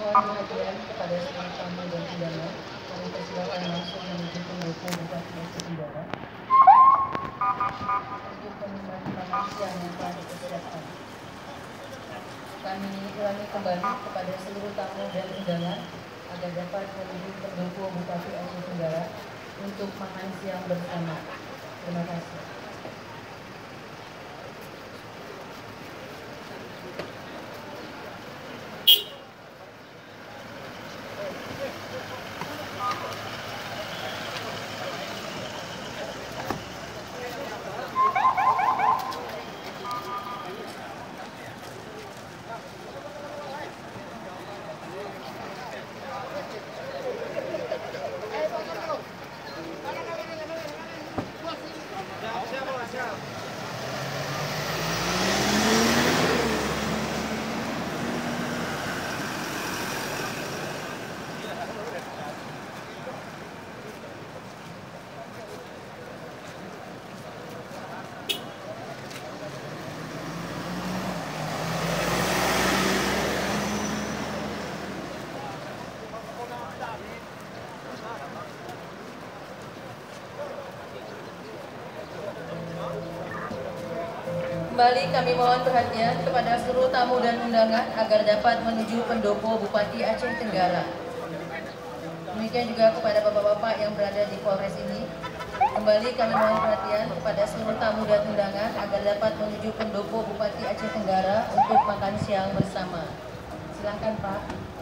mohon perhatian kepada seluruh tamu dan undangan. Kami persilakan langsung menuju pendopo Bupati Aceh Tenggara untuk pengumuman makan siang yang telah dipersiapkan. Kami ulangi kembali kepada seluruh tamu dan undangan agar dapat menuju pendopo Bupati Aceh Tenggara untuk makan siang bersama. Terima kasih. Kembali kami mohon perhatian kepada seluruh tamu dan undangan agar dapat menuju pendopo Bupati Aceh Tenggara. Demikian juga kepada bapak-bapak yang berada di Polres ini. Kembali kami mohon perhatian kepada seluruh tamu dan undangan agar dapat menuju pendopo Bupati Aceh Tenggara untuk makan siang bersama. Silakan Pak.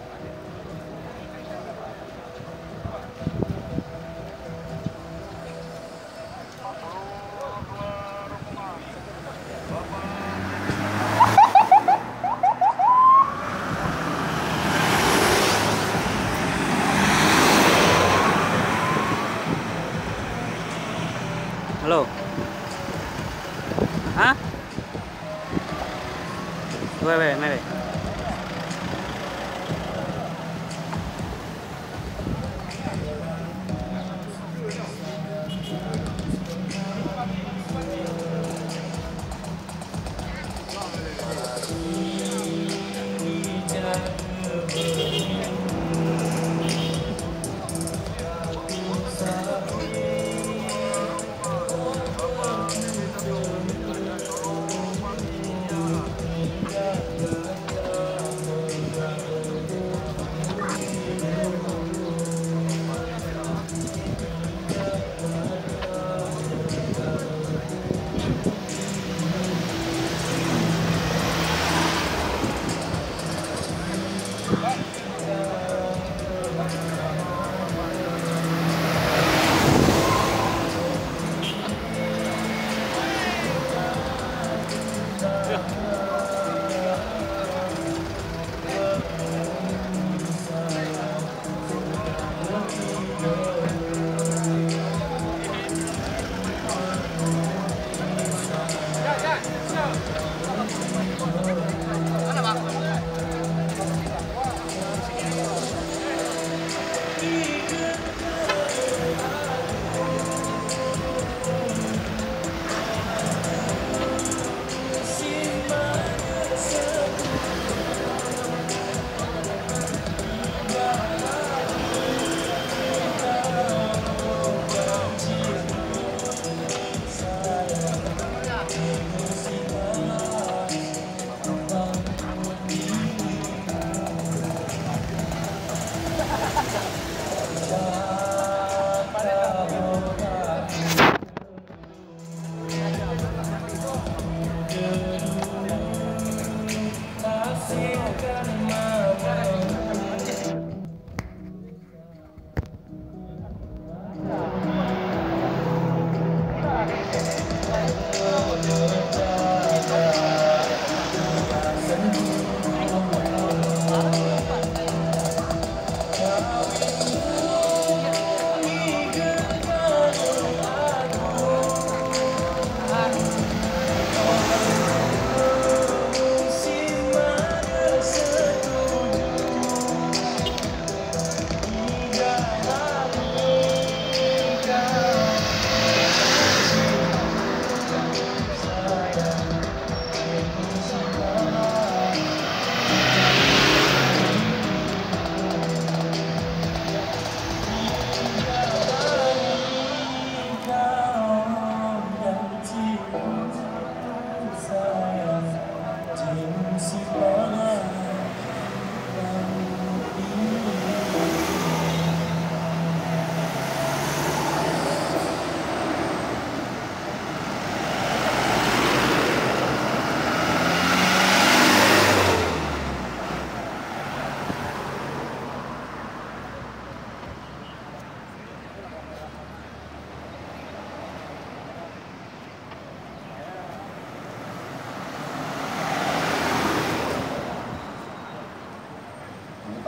Halo. Hah? Weh, mari.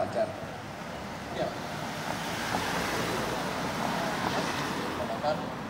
wajar. Ya. Silakan.